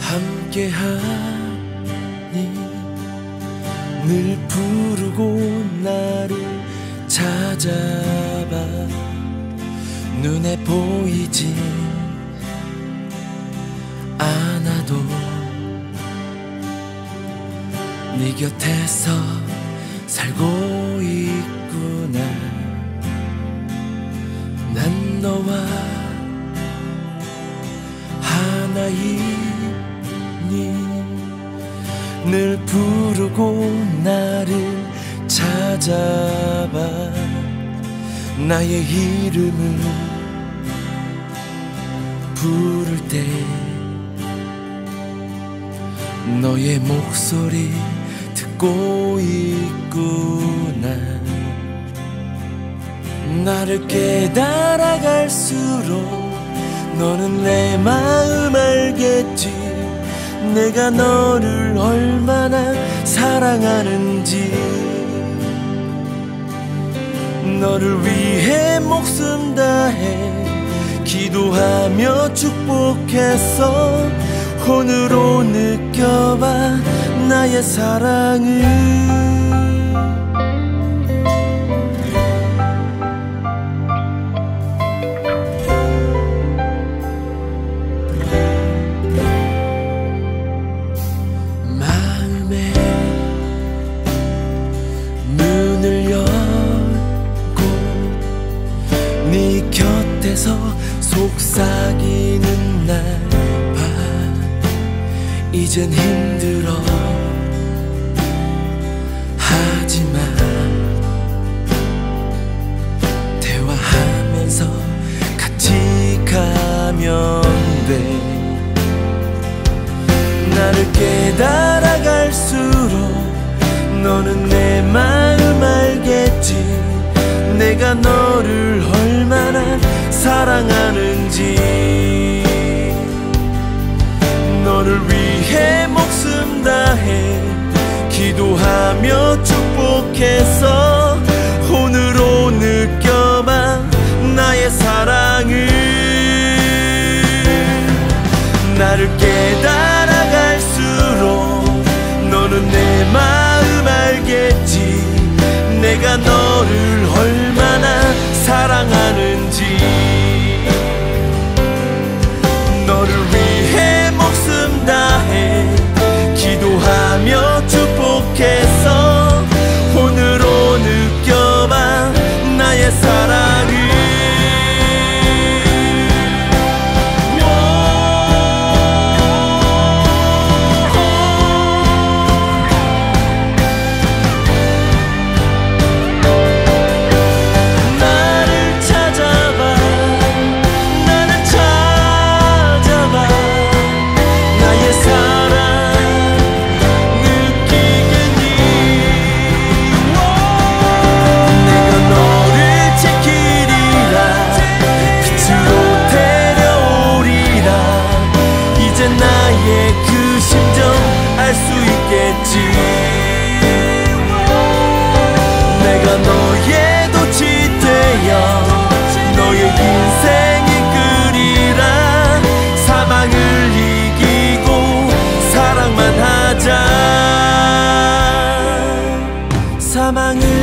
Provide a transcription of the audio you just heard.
함께하니 늘 부르고 나를 찾아봐. 눈에 보이지 않아도 네 곁에서 살고 있구나. 난 너와 하나이니 늘 부르고 나를 찾아봐. 나의 이름을 부를 때 너의 목소리 듣고 있구나. 나를 깨달아갈수록 너는 내 마음 알겠지. 내가 너를 얼마나 사랑하는지. 너를 위해 목숨 다해 기도하며 축복했어. 오늘로 느껴봐 나의 사랑을. 네 곁에서 속삭이는 날 봐. 이젠 힘들어 하지만 대화하면서 같이 가면 돼. 나를 깨달아갈수록 너는 내 마음 알겠지. 내가 너를 얼마나 사랑하는지. 너를 위해 목숨 다해 기도하며 축복했어. 오늘로 느껴봐 나의 사랑을. 나를 깨달아갈수록 너는 내 마음 알겠지. 내가 너를 얼마나 사랑하는지. 너를 위해 목숨 다해 기도하며 축복했어. 오늘로 느껴봐 나의 사랑을. 나의 그 심정 알 수 있겠지. 내가 너의 돛이 되어 너의 인생 이끌이라. 사망을 이기고 사랑만 하자. 사망을